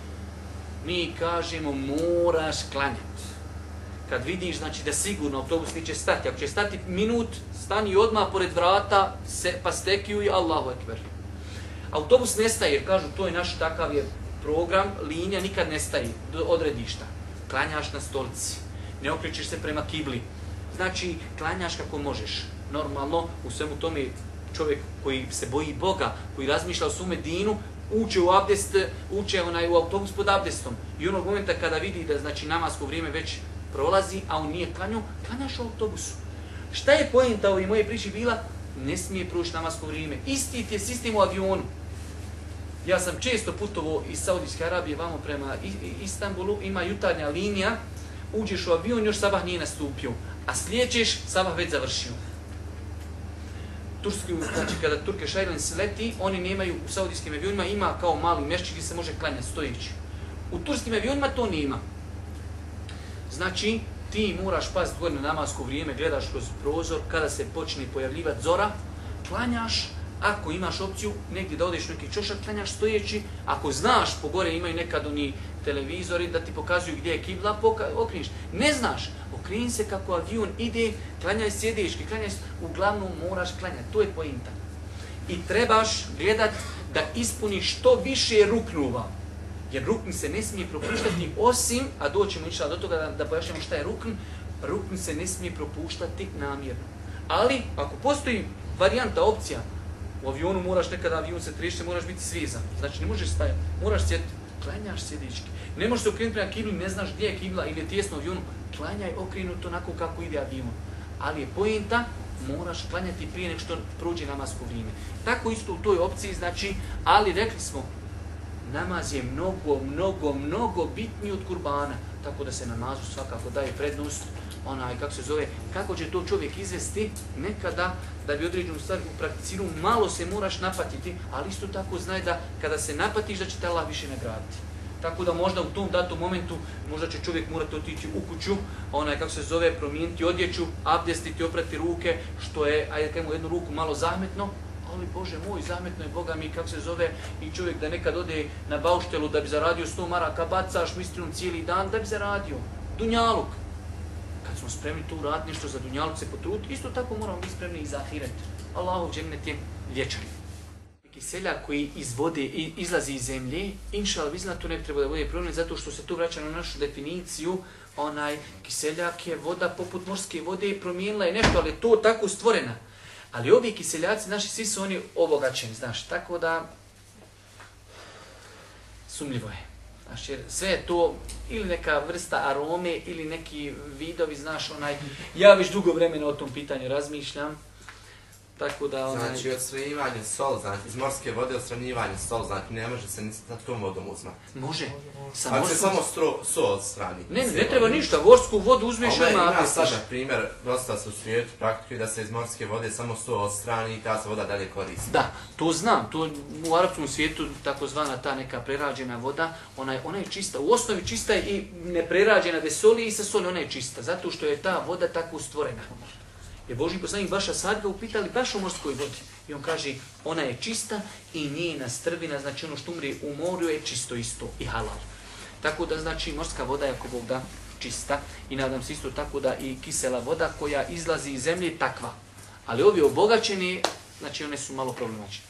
Speaker 1: Mi kažemo, moraš klanjati. Kad vidiš, znači da sigurno autobus neće stati. Ako će stati minut, stani odmah pored vrata, se, pa stekiju i Allahu ekber. Autobus ne staje, jer kažu, to je naš takav je program, linija nikad ne staje do odredišta. Klanjaš na stolici, ne okrećeš se prema kibli. Znači, klanjaš kako možeš. Normalno, u svemu tome čovjek koji se boji Boga, koji razmišlja o svome dinu, uče u abdest, uče onaj u autobus pod abdestom. I onog momenta kada vidi da znači namasko vrijeme već prolazi, a on nije klanjao, klanjaš u autobusu. Šta je poenta ove moje priče bila? Ne smije proći namasko vrijeme. Isti ti je sistem u avionu. Ja sam često putovao iz Saudijske Arabije vamo prema Istanbulu, ima jutarnja linija, uđeš u avion, još sabah nije nastupio, a slijećeš, sabah već završio. Turski, znači kada Turkish Airlines leti, oni nemaju, u saudijskim avionima ima kao mali mešćik gdje se može klanjati stojeći. U turskim avionima to nema. Znači, ti moraš paziti gore na namasko vrijeme, gledaš kroz prozor, kada se počne pojavljivati zora, klanjaš, ako imaš opciju negdje da odeš u neki čošak, klanjaš stojeći, ako znaš, po gore imaju nekad oni televizori da ti pokazuju gdje je kibla, okriniš. Ne znaš, okreni se kako avion ide, klanjaj sjedeški, klanjaj, uglavnom moraš klanjati, to je pointa. I trebaš gledat da ispuniš što više ruknova, jer rukn se ne smije propuštati osim, a doćemo inša do toga da, da pojašnjamo šta je rukn, rukn se ne smije propuštati namjerno. Ali, ako postoji varijanta, opcija, u avionu moraš nekada, avion se trišće, moraš biti svezan. Znači ne možeš stajati, moraš sjediti, klanjaš sjedički. Ne možeš se okrenuti prema kibli, ne znaš gdje je kibla ili je tijesno u avionu, klanjaj okrenuto onako kako ide avion. Ali je poenta, moraš klanjati prije nego što prođe namasko vrijeme. Tako isto u toj opciji, znači, ali rekli smo, namaz je mnogo, mnogo, mnogo bitniji od kurbana. Tako da se namazu svakako daje prednost, onaj, kako se zove, kako će to čovjek izvesti, nekada da bi određenu stvar prakticirao, malo se moraš napatiti, ali isto tako znaj da kada se napatiš da će te Allah više nagraditi. Tako da možda u tom datom momentu, možda će čovjek morati otići u kuću, onaj, kako se zove, promijeniti odjeću, abdestiti, oprati ruke, što je, ajde kajmo jednu ruku malo zahmetno, ali Bože moj, zahmetno je Boga mi, kako se zove, i čovjek da nekad ode na bauštelu da bi zaradio sto maraka, bacaš mistrinom cijeli dan da bi zaradio. Dunjaluk. Kad smo spremni tu uraditi nešto za dunjaluk se potruditi, isto tako moramo biti spremni i za ahiret. Allahov džennet je vječan. Seljak koji iz vode izlazi iz zemlje, inšal vizna, to ne treba da bude problem, zato što se tu vraća na našu definiciju, onaj kiseljak je voda poput morske vode i promijenila je nešto, ali je to tako stvorena. Ali ovi kiseljaci naši, svi su oni obogaćeni, znaš, tako da sumljivo je. Znaš, jer sve je to ili neka vrsta arome, ili neki vidovi, znaš, onaj, ja već dugo vremena o tom pitanju razmišljam, tako da onaj...
Speaker 3: Znači, odstranjivanje sol, znači, iz morske vode odstranjivanje sol, znači, ne može se ni sa tom vodom uzmati.
Speaker 1: Može. Sa
Speaker 3: Ako
Speaker 1: morskom...
Speaker 3: se samo stro, sol odstrani.
Speaker 1: Ne, ne, ne treba ništa, morsku vodu uzmeš i
Speaker 3: ima
Speaker 1: odmah
Speaker 3: sad, na primjer, dosta su u svijetu praktikuju da se iz morske vode samo sol odstrani i ta se voda dalje koristi.
Speaker 1: Da, to znam, to u arapskom svijetu takozvana ta neka prerađena voda, ona je, ona je čista, u osnovi čista je i neprerađena bez soli i sa soli ona je čista, zato što je ta voda tako stvorena. Jer Božji poslanik baš ashabi ga upitali baš o morskoj vodi. I on kaže, ona je čista i njena strvina, znači ono što umri u moru je čisto isto i halal. Tako da znači morska voda je ako Bog da čista i nadam se isto tako da i kisela voda koja izlazi iz zemlje je takva. Ali ovi obogaćeni, znači one su malo problematične.